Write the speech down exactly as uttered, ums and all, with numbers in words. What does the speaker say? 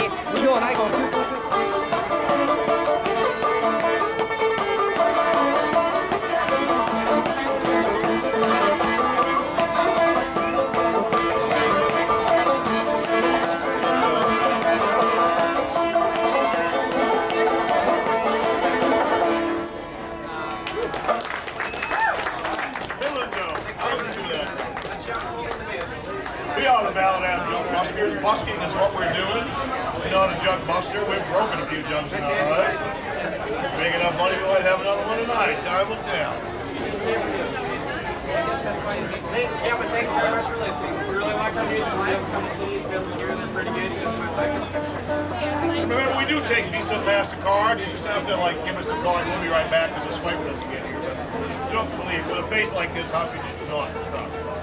Hey, we going, I go. We ought to ballot out jug busters. Busking is what we're doing. We're not a jug buster. We've broken a few jugs in our life. Big enough money, we might have another one tonight. Time will tell. Thanks, yeah, but thanks very much for listening. We really like our music. We haven't come to cities, been here, they're pretty good. You just might like it. Remember, we do take Visa and MasterCard. You just have to like give us a call and we'll be right back because the swiper doesn't get here. But don't believe, with a face like this, how could you not trust?